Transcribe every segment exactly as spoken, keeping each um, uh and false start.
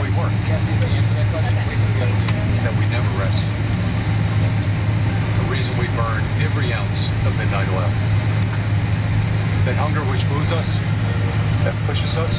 we work. That we never rest. The reason we burn every ounce of midnight oil. That hunger which moves us, that pushes us,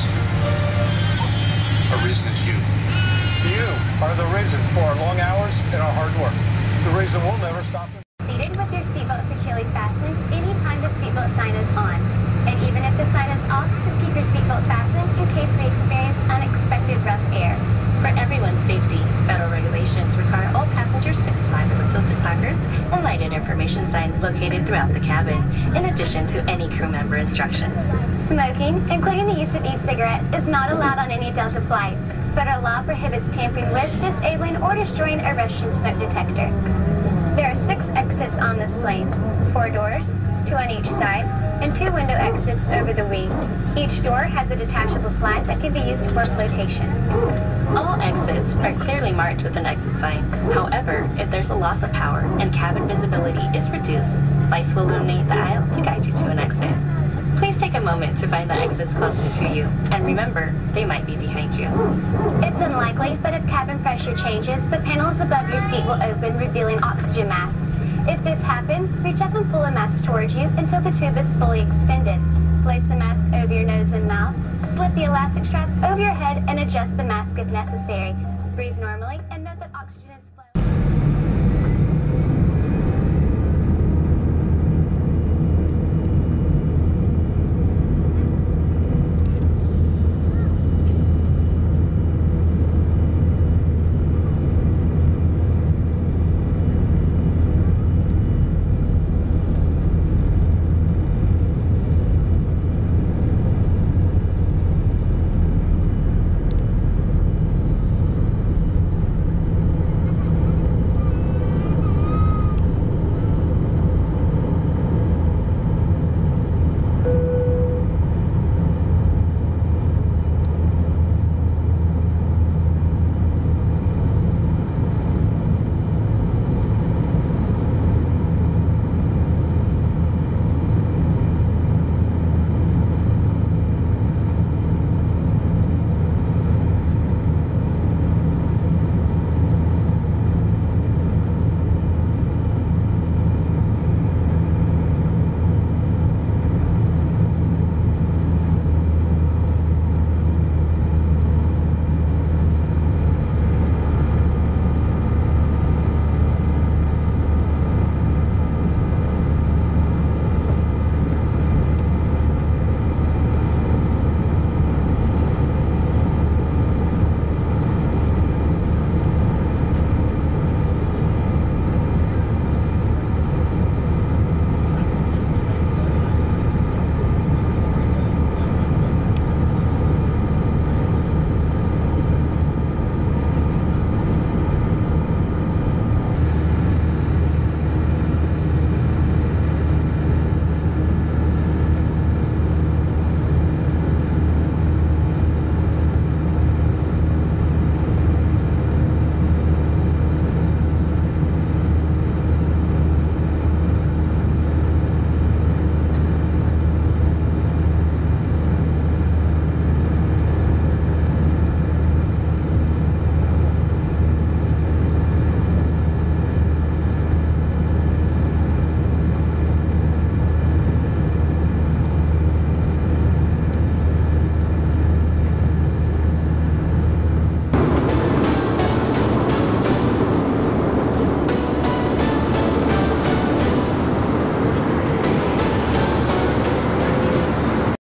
our reason is you. You are the reason for our long hours and our hard work. The reason we'll never stop. Seated with your seatbelt securely fastened anytime the seatbelt sign is on. And even if the sign is off, just keep your seatbelt fastened in case we experience unexpected rough air. For everyone's safety, federal regulations require all passengers to comply with the tilted placards and lighted information signs located throughout the cabin, in addition to any crew member instructions. Smoking, including the use of e-cigarettes, is not allowed on any Delta flight. Federal law prohibits tampering with, disabling, or destroying a restroom smoke detector. There are six exits on this plane, four doors, two on each side, and two window exits over the wings. Each door has a detachable slide that can be used for flotation. All exits are clearly marked with an exit sign. However, if there's a loss of power and cabin visibility is reduced, lights will illuminate the aisle to guide you to an exit. Please take a moment to find the exits closest to you, and remember, they might be behind you. It's unlikely, but if cabin pressure changes, the panels above your seat will open, revealing oxygen masks. If this happens, reach up and pull a mask towards you until the tube is fully extended. Place the mask over your nose and mouth, slip the elastic strap over your head, and adjust the mask if necessary. Breathe normally, and note that oxygen